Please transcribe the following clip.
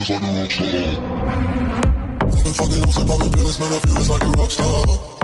I've been fucking with some poppin' pills, man, I feel it's like a rock star.